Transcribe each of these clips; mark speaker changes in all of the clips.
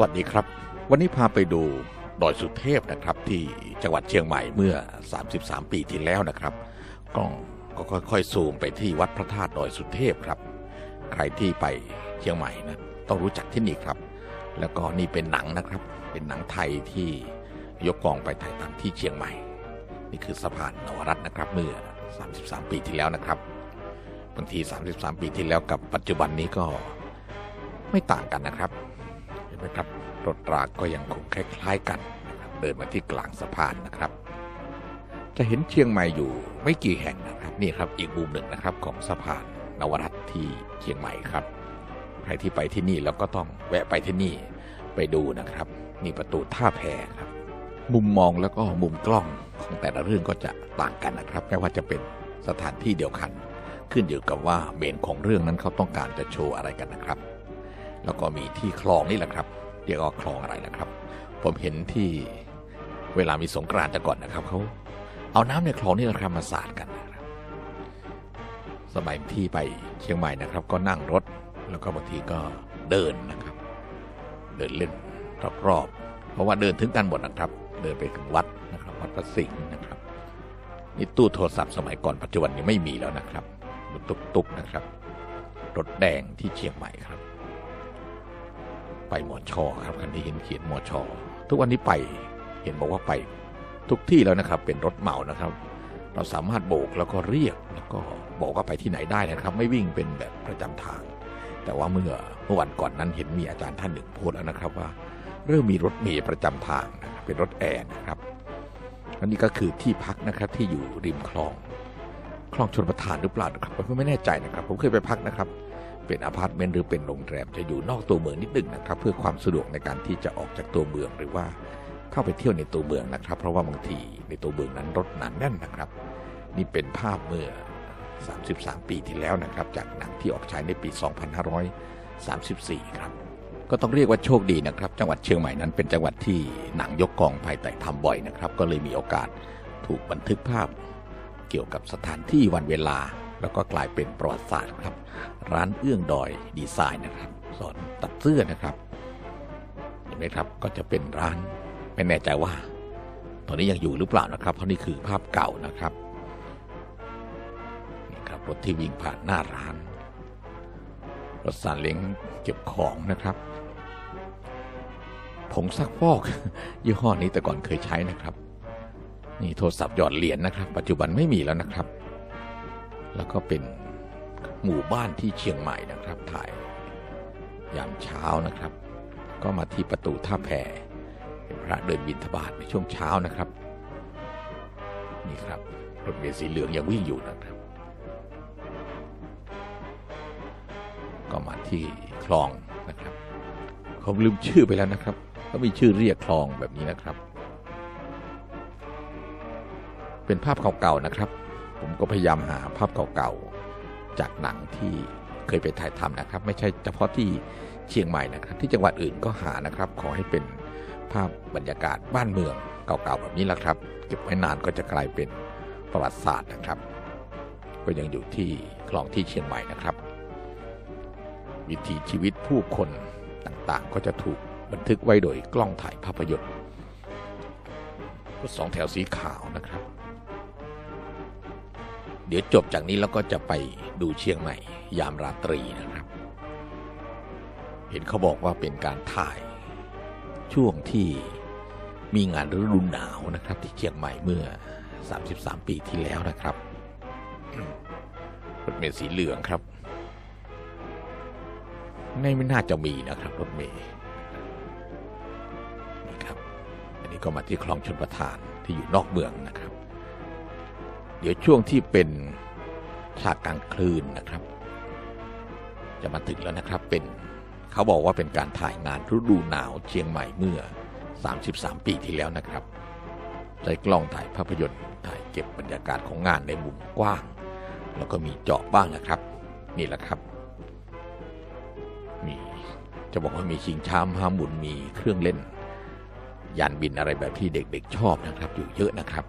Speaker 1: วัสดีครับวันนี้พาไปดูดอยสุเทพนะครับที่จังหวัดเชียงใหม่เมื่อ33ปีที่แล้วนะครับก็ค่อยๆซูมไปที่วัดพระธาตุดอยสุเทพครับใครที่ไปเชียงใหม่นะต้องรู้จักที่นี่ครับแล้วก็นี่เป็นหนังนะครับเป็นหนังไทยที่ยกกองไปถ่ายทำที่เชียงใหม่นี่คือสะพานนวรัตน์นะครับเมื่อ33ปีที่แล้วนะครับบางที33ปีที่แล้วกับปัจจุบันนี้ก็ไม่ต่างกันนะครับเห็นไหมครับรถราก็ยังคงคล้ายๆกันนะครับเดินมาที่กลางสะพานนะครับจะเห็นเชียงใหม่อยู่ไม่กี่แห่งนะครับนี่ครับอีกมุมหนึ่งนะครับของสะพานนวรัตน์ที่เชียงใหม่ครับใครที่ไปที่นี่แล้วก็ต้องแวะไปที่นี่ไปดูนะครับนี่ประตูท่าแพครับมุมมองแล้วก็มุมกล้องของแต่ละเรื่องก็จะต่างกันนะครับแม้ว่าจะเป็นสถานที่เดียวกันขึ้นอยู่กับว่าเมนของเรื่องนั้นเขาต้องการจะโชว์อะไรกันนะครับแล้วก็มีที่คลองนี่แหละครับเรียกว่าคลองอะไรนะครับผมเห็นที่เวลามีสงกรานต์ก่อนนะครับเขาเอาน้ำในคลองนี่แหละครับมาสาดกันนะครับสมัยที่ไปเชียงใหม่นะครับก็นั่งรถแล้วก็บางทีก็เดินนะครับเดินเล่นรอบๆเพราะว่าเดินถึงกันหมดนะครับเดินไปถึงวัดนะครับวัดพระสิงห์นะครับนี่ตู้โทรศัพท์สมัยก่อนปัจจุบันนี้ไม่มีแล้วนะครับรถตุกๆนะครับรถแดงที่เชียงใหม่ครับไปมอชอครับคันที่เห็นเขียนมอชอทุกวันนี้ไปเห็นบอกว่าไปทุกที่แล้วนะครับเป็นรถเหมานะครับเราสามารถโบกแล้วก็เรียกแล้วก็บอกว่าไปที่ไหนได้นะครับไม่วิ่งเป็นแบบประจำทางแต่ว่าเมื่อวันก่อนนั้นเห็นมีอาจารย์ท่านหนึ่งพูดแล้วนะครับว่าเริ่มมีรถเมล์ประจำทางนะครับเป็นรถแอร์นะครับอันนี้ก็คือที่พักนะครับที่อยู่ริมคลองชลประทานหรือเปล่านะครับผมไม่แน่ใจนะครับผมเคยไปพักนะครับเป็นอพาร์ตเมนต์หรือเป็นโรงแรมจะอยู่นอกตัวเมืองนิดนึงนะครับเพื่อความสะดวกในการที่จะออกจากตัวเมืองหรือว่าเข้าไปเที่ยวในตัวเมืองนะครับเพราะว่าบางทีในตัวเมืองนั้นรถหนาแน่นนะครับนี่เป็นภาพเมื่อ33ปีที่แล้วนะครับจากหนังที่ออกฉายในปี2534ครับก็ต้องเรียกว่าโชคดีนะครับจังหวัดเชียงใหม่นั้นเป็นจังหวัดที่หนังยกกองถ่ายทำบ่อยนะครับก็เลยมีโอกาสถูกบันทึกภาพเกี่ยวกับสถานที่วันเวลาแล้วก็กลายเป็นประวัติศาสตร์ครับร้านเอื้องดอยดีไซน์นะครับสอนตัดเสื้อนะครับเห็นไหมครับก็จะเป็นร้านไม่แน่ใจว่าตอนนี้ยังอยู่หรือเปล่านะครับเพราะนี่คือภาพเก่านะครับนี่ครับรถที่วิ่งผ่านหน้าร้านรถซาเล้งเก็บของนะครับผงซักฟอกยี่ห้อนี้แต่ก่อนเคยใช้นะครับนี่โทรศัพท์หยอดเหรียญนะครับปัจจุบันไม่มีแล้วนะครับแล้วก็เป็นหมู่บ้านที่เชียงใหม่นะครับถ่ายยามเช้านะครับก็มาที่ประตูท่าแพเป็นพระเดินบิณฑบาตในช่วงเช้านะครับนี่ครับรถเมล์สีเหลืองยังวิ่งอยู่นะครับก็มาที่คลองนะครับเขาลืมชื่อไปแล้วนะครับเขามีชื่อเรียกคลองแบบนี้นะครับเป็นภาพเก่าๆนะครับผมก็พยายามหาภาพเก่าๆจากหนังที่เคยไปถ่ายทำนะครับไม่ใช่เฉพาะที่เชียงใหม่นะครับที่จังหวัดอื่นก็หานะครับขอให้เป็นภาพบรรยากาศบ้านเมืองเก่าๆแบบนี้แหละครับเก็บไว้นานก็จะกลายเป็นประวัติศาสตร์นะครับก็ยังอยู่ที่คลองที่เชียงใหม่นะครับวิถีชีวิตผู้คนต่างๆก็จะถูกบันทึกไว้โดยกล้องถ่ายภาพยนตร์รถสองแถวสีขาวนะครับเดี๋ยวจบจากนี้แล้วก็จะไปดูเชียงใหม่ยามราตรีนะครับเห็นเขาบอกว่าเป็นการถ่ายช่วงที่มีงานฤดูหนาวนะครับที่เชียงใหม่เมื่อ33ปีที่แล้วนะครับรถเมล์สีเหลืองครับไม่น่าจะมีนะครับรถเมล์นี่ครับอันนี้ก็มาที่คลองชลประทานที่อยู่นอกเมืองนะครับเดี๋ยวช่วงที่เป็นฉากกลางคืนนะครับจะมาถึงแล้วนะครับเป็นเขาบอกว่าเป็นการถ่ายงานฤดูหนาวเชียงใหม่เมื่อ33ปีที่แล้วนะครับใช้กล้องถ่ายภาพยนตร์ถ่ายเก็บบรรยากาศของงานในมุมกว้างแล้วก็มีเจาะบ้างนะครับนี่แหละครับมีจะบอกว่ามีชิงช้าม้าหมุนมีเครื่องเล่นยานบินอะไรแบบที่เด็กๆชอบนะครับอยู่เยอะนะครับ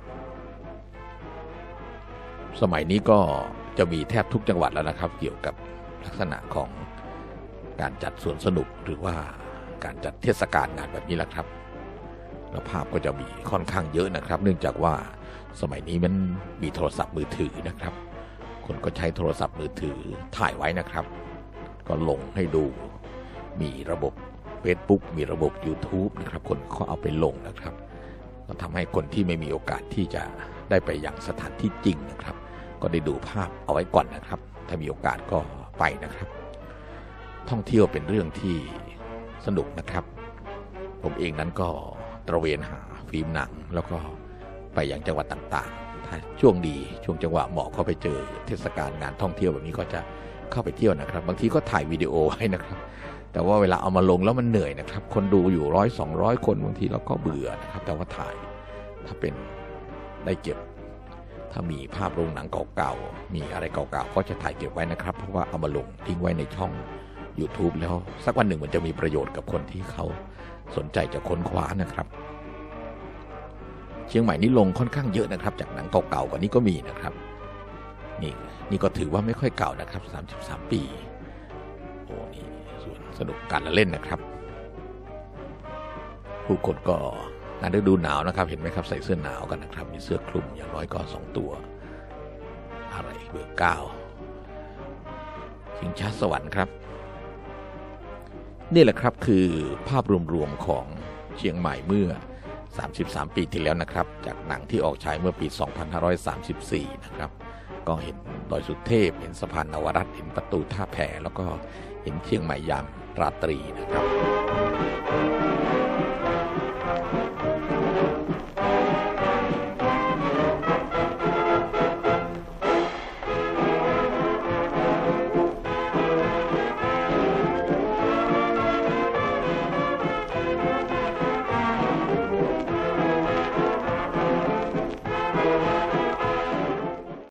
Speaker 1: สมัยนี้ก็จะมีแทบทุกจังหวัดแล้วนะครับเกี่ยวกับลักษณะของการจัดสวนสนุกหรือว่าการจัดเทศกาลงานแบบนี้แหละครับแล้วภาพก็จะมีค่อนข้างเยอะนะครับเนื่องจากว่าสมัยนี้มันมีโทรศัพท์มือถือนะครับคนก็ใช้โทรศัพท์มือถือถ่ายไว้นะครับก็ลงให้ดูมีระบบ Facebook มีระบบ YouTube นะครับคนเขาเอาไปลงนะครับก็ทำให้คนที่ไม่มีโอกาสที่จะได้ไปยังสถานที่จริงนะครับก็ได้ดูภาพเอาไว้ก่อนนะครับถ้ามีโอกาสก็ไปนะครับท่องเที่ยวเป็นเรื่องที่สนุกนะครับผมเองนั้นก็ตระเวนหาฟิล์มหนังแล้วก็ไปยังจังหวัดต่างๆถ้าช่วงดีช่วงจังหวะเหมาะก็ไปเจอเทศกาลงานท่องเที่ยวแบบนี้ก็จะเข้าไปเที่ยวนะครับบางทีก็ถ่ายวิดีโอไว้นะครับแต่ว่าเวลาเอามาลงแล้วมันเหนื่อยนะครับคนดูอยู่100-200 คนบางทีเราก็เบื่อนะครับแต่ว่าถ่ายถ้าเป็นได้เก็บถ้ามีภาพโรงหนังเก่าๆมีอะไรเก่าๆก็จะถ่ายเก็บไว้นะครับเพราะว่าเอามาลงทิ้งไว้ในช่อง YouTube แล้วสักวันหนึ่งมันจะมีประโยชน์กับคนที่เขาสนใจจะค้นคว้านะครับเชียงใหม่นี่ลงค่อนข้างเยอะนะครับจากหนังเก่าๆกว่านี้ก็มีนะครับนี่ก็ถือว่าไม่ค่อยเก่านะครับ33 ปีโอ้นี่ส่วนสนุกการละเล่นนะครับผู้คนก็งานฤดูหนาวนะครับเห็นไหมครับใส่เสื้อหนาวกันนะครับมีเสื้อคลุมอย่างน้อยก็2 ตัวอะไรเบอร์ 9ชิงช้าสวรรค์ครับนี่แหละครับคือภาพรวมๆของเชียงใหม่เมื่อ33 ปีที่แล้วนะครับจากหนังที่ออกฉายเมื่อปี 2534 นะครับก็เห็นดอยสุเทพเห็นสะพานนวรัตน์เห็นประตูท่าแพแล้วก็เห็นเชียงใหม่ยามราตรีนะครับ